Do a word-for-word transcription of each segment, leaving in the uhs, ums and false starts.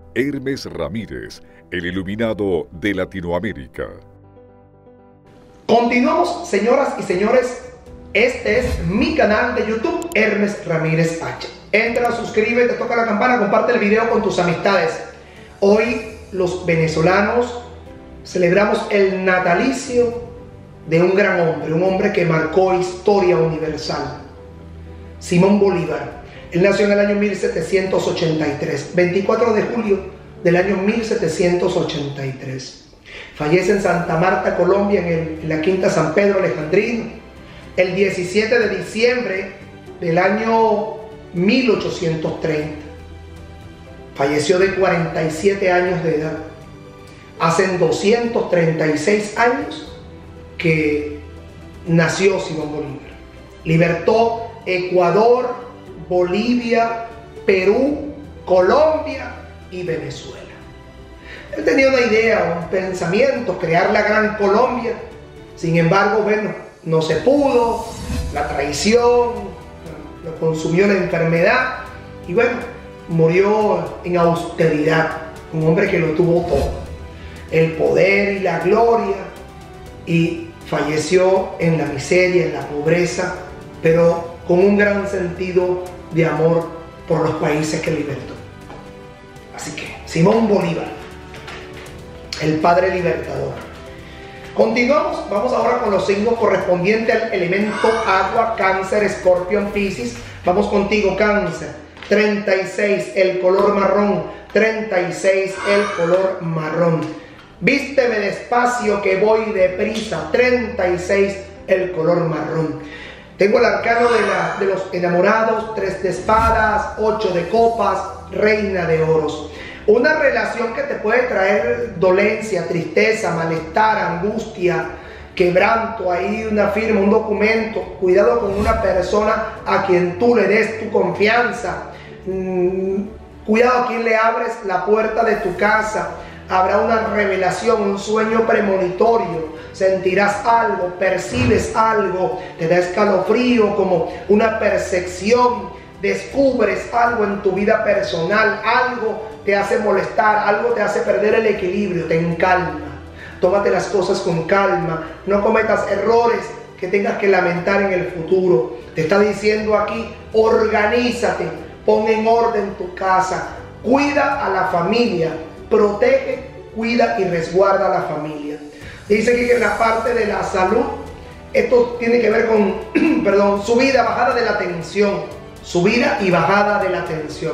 Hermes Ramírez, el iluminado de Latinoamérica. Continuamos, señoras y señores. Este es mi canal de YouTube, Hermes Ramírez H. Entra, suscríbete, toca la campana, comparte el video con tus amistades. Hoy los venezolanos celebramos el natalicio de un gran hombre, un hombre que marcó historia universal, Simón Bolívar. Él nació en el año mil setecientos ochenta y tres, veinticuatro de julio del año mil setecientos ochenta y tres. Fallece en Santa Marta, Colombia, en, el, en la Quinta San Pedro Alejandrino, el diecisiete de diciembre del año mil ochocientos treinta. Falleció de cuarenta y siete años de edad. Hace doscientos treinta y seis años que nació Simón Bolívar. Libertó Ecuador, Bolivia, Perú, Colombia y Venezuela. Él tenía una idea, un pensamiento, crear la gran Colombia. Sin embargo, bueno, no se pudo, la traición, lo consumió la enfermedad y bueno, murió en austeridad. Un hombre que lo tuvo todo, el poder y la gloria, y falleció en la miseria, en la pobreza, pero con un gran sentido de amor por los países que libertó. Así que Simón Bolívar, el padre libertador. Continuamos, vamos ahora con los signos correspondientes al elemento agua: Cáncer, Escorpio, Piscis. Vamos contigo, Cáncer. treinta y seis, el color marrón. treinta y seis, el color marrón. Vísteme despacio que voy deprisa. treinta y seis, el color marrón. Tengo el arcano de, la, de los enamorados, tres de espadas, ocho de copas, reina de oros. Una relación que te puede traer dolencia, tristeza, malestar, angustia, quebranto, ahí una firma, un documento. Cuidado con una persona a quien tú le des tu confianza. Mm, cuidado a quien le abres la puerta de tu casa. Habrá una revelación, un sueño premonitorio. Sentirás algo, percibes algo, te da escalofrío, como una percepción. Descubres algo en tu vida personal, algo te hace molestar, algo te hace perder el equilibrio. Ten calma, tómate las cosas con calma, no cometas errores que tengas que lamentar en el futuro. Te está diciendo aquí, organízate, pon en orden tu casa, cuida a la familia, protege, cuida y resguarda a la familia. Dice que en la parte de la salud, esto tiene que ver con, perdón, subida, bajada de la tensión, subida y bajada de la tensión.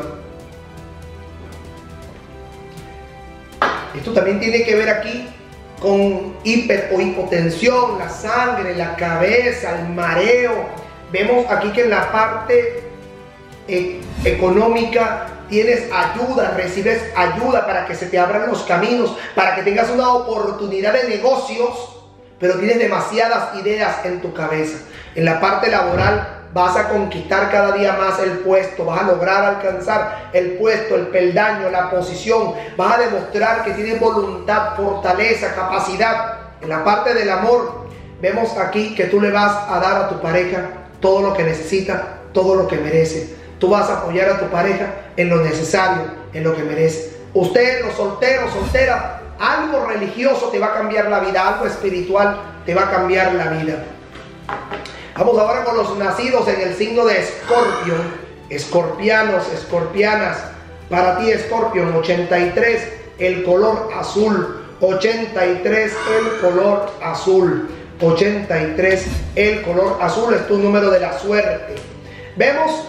Esto también tiene que ver aquí con hiper o hipotensión, la sangre, la cabeza, el mareo. Vemos aquí que en la parte eh, económica tienes ayuda, recibes ayuda para que se te abran los caminos, para que tengas una oportunidad de negocios, pero tienes demasiadas ideas en tu cabeza. En la parte laboral vas a conquistar cada día más el puesto, vas a lograr alcanzar el puesto, el peldaño, la posición, vas a demostrar que tienes voluntad, fortaleza, capacidad. En la parte del amor, vemos aquí que tú le vas a dar a tu pareja todo lo que necesita, todo lo que merece. Tú vas a apoyar a tu pareja en lo necesario, en lo que merece. Usted, los solteros, solteras, algo religioso te va a cambiar la vida, algo espiritual te va a cambiar la vida. Vamos ahora con los nacidos en el signo de Escorpio. Escorpianos, escorpianas. Para ti, Escorpio, ochenta y tres, el color azul. ochenta y tres, el color azul. ochenta y tres, el color azul es tu número de la suerte. Vemos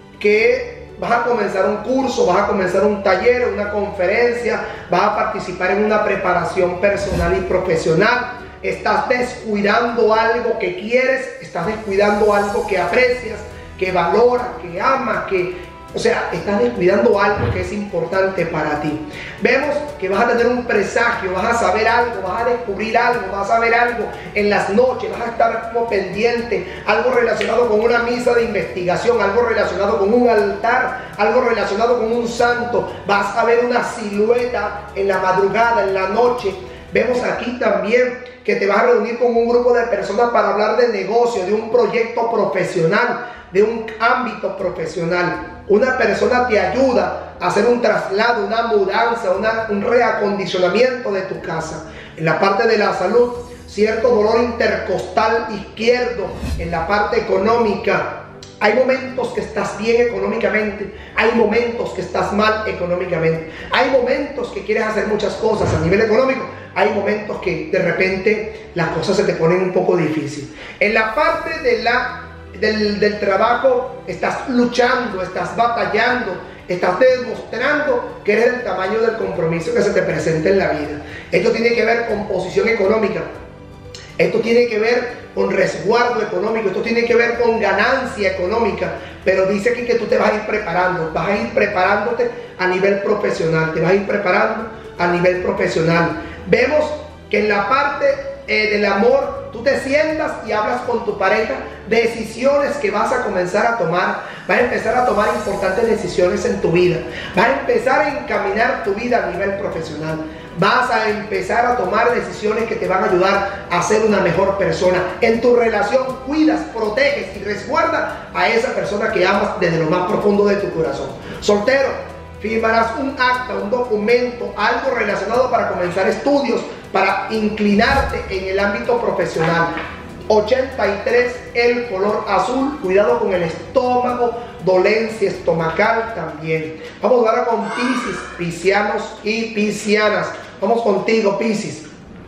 que vas a comenzar un curso, vas a comenzar un taller, una conferencia, vas a participar en una preparación personal y profesional. Estás descuidando algo que quieres, estás descuidando algo que aprecias, que valoras, que amas, que, o sea, estás descuidando algo que es importante para ti. Vemos que vas a tener un presagio, vas a saber algo, vas a descubrir algo, vas a ver algo en las noches, vas a estar como pendiente, algo relacionado con una misa de investigación, algo relacionado con un altar, algo relacionado con un santo. Vas a ver una silueta en la madrugada, en la noche. Vemos aquí también que te vas a reunir con un grupo de personas para hablar de negocio, de un proyecto profesional, de un ámbito profesional. Una persona te ayuda hacer un traslado, una mudanza, una, un reacondicionamiento de tu casa. En la parte de la salud, cierto dolor intercostal izquierdo. En la parte económica, hay momentos que estás bien económicamente, hay momentos que estás mal económicamente, hay momentos que quieres hacer muchas cosas a nivel económico, hay momentos que de repente las cosas se te ponen un poco difíciles. En la parte de la, del, del trabajo, estás luchando, estás batallando, estás demostrando que eres del tamaño del compromiso que se te presenta en la vida. Esto tiene que ver con posición económica. Esto tiene que ver con resguardo económico, esto tiene que ver con ganancia económica, pero dice aquí que tú te vas a ir preparando, vas a ir preparándote a nivel profesional, te vas a ir preparando a nivel profesional. Vemos que en la parte eh, del amor, tú te sientas y hablas con tu pareja, decisiones que vas a comenzar a tomar, vas a empezar a tomar importantes decisiones en tu vida, vas a empezar a encaminar tu vida a nivel profesional. Vas a empezar a tomar decisiones que te van a ayudar a ser una mejor persona. En tu relación cuidas, proteges y resguardas a esa persona que amas desde lo más profundo de tu corazón. Soltero, firmarás un acta, un documento, algo relacionado para comenzar estudios, para inclinarte en el ámbito profesional. ochenta y tres, el color azul, cuidado con el estómago, dolencia estomacal también. Vamos ahora con Piscis, piscianos y piscianas. Vamos contigo, Piscis.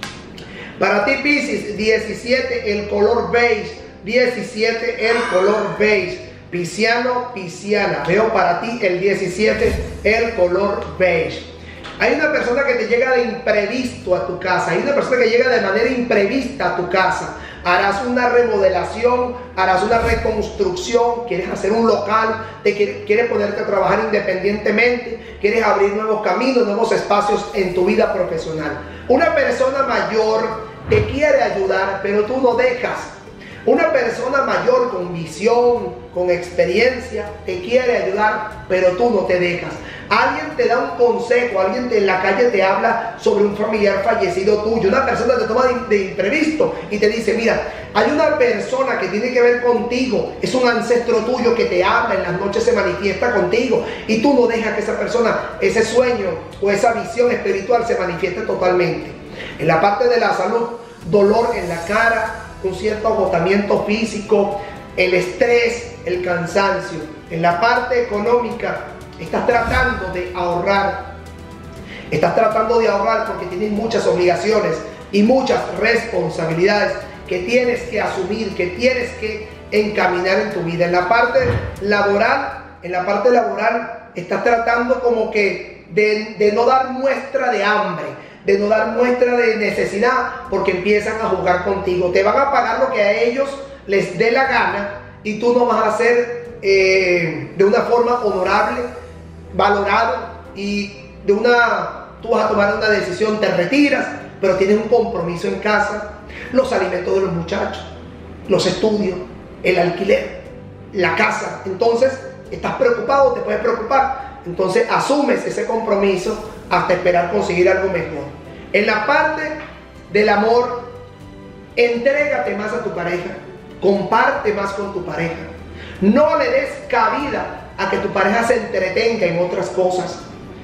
Para ti, Piscis, diecisiete, el color beige, diecisiete, el color beige. Pisciano, pisciana, veo para ti el diecisiete, el color beige. Hay una persona que te llega de imprevisto a tu casa, hay una persona que llega de manera imprevista a tu casa. Harás una remodelación, harás una reconstrucción, quieres hacer un local, te quieres, quieres ponerte a trabajar independientemente, quieres abrir nuevos caminos, nuevos espacios en tu vida profesional. Una persona mayor te quiere ayudar, pero tú no dejas. Una persona mayor con visión, con experiencia, te quiere ayudar, pero tú no te dejas. Alguien te da un consejo, alguien te, en la calle te habla sobre un familiar fallecido tuyo, una persona te toma de, de imprevisto y te dice, mira, hay una persona que tiene que ver contigo, es un ancestro tuyo que te habla, en las noches se manifiesta contigo y tú no dejas que esa persona, ese sueño o esa visión espiritual se manifieste totalmente. En la parte de la salud, dolor en la cara, un cierto agotamiento físico, el estrés, el cansancio. En la parte económica, estás tratando de ahorrar, estás tratando de ahorrar porque tienes muchas obligaciones y muchas responsabilidades que tienes que asumir, que tienes que encaminar en tu vida. En la parte laboral, en la parte laboral, estás tratando como que de, de no dar muestra de hambre, de no dar muestra de necesidad, porque empiezan a jugar contigo. Te van a pagar lo que a ellos les dé la gana y tú no vas a ser eh, de una forma honorable, valorado, y de una, tú vas a tomar una decisión, te retiras, pero tienes un compromiso en casa, los alimentos de los muchachos, los estudios, el alquiler, la casa. Entonces estás preocupado, te puedes preocupar, entonces asumes ese compromiso hasta esperar conseguir algo mejor. En la parte del amor, entrégate más a tu pareja, comparte más con tu pareja, no le des cabida a que tu pareja se entretenga en otras cosas.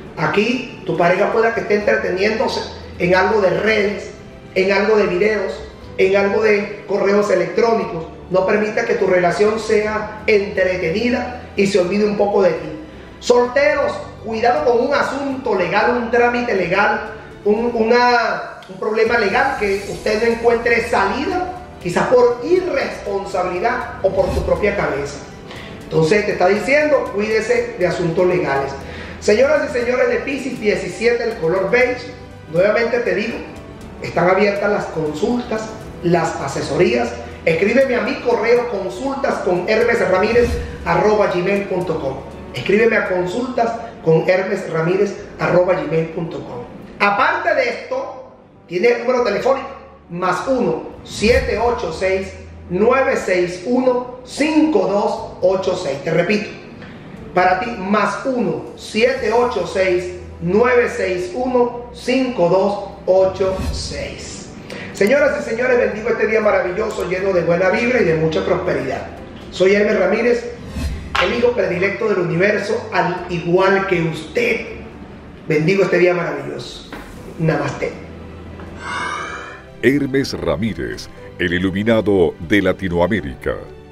Aquí tu pareja pueda que esté entreteniéndose en algo de redes, en algo de videos, en algo de correos electrónicos. No permita que tu relación sea entretenida y se olvide un poco de ti. Solteros, cuidado con un asunto legal, un trámite legal, un, una, un problema legal que usted no encuentre salida, quizás por irresponsabilidad o por tu propia cabeza. Entonces te está diciendo, cuídese de asuntos legales. Señoras y señores de Piscis, diecisiete, el color beige, nuevamente te digo, están abiertas las consultas, las asesorías. Escríbeme a mi correo consultas con hermes ramírez arroba gmail punto com. Escríbeme a consultas con hermes ramírez arroba gmail punto com. Aparte de esto, tiene el número telefónico más uno, siete ocho seis, nueve seis uno, cinco dos ocho seis. Te repito, para ti más uno, siete ocho seis, nueve seis uno, cinco dos ocho seis. Señoras y señores, bendigo este día maravilloso, lleno de buena vibra y de mucha prosperidad. Soy Hermes Ramírez, el hijo predilecto del universo, al igual que usted. Bendigo este día maravilloso. Namaste. Hermes Ramírez, el iluminado de Latinoamérica.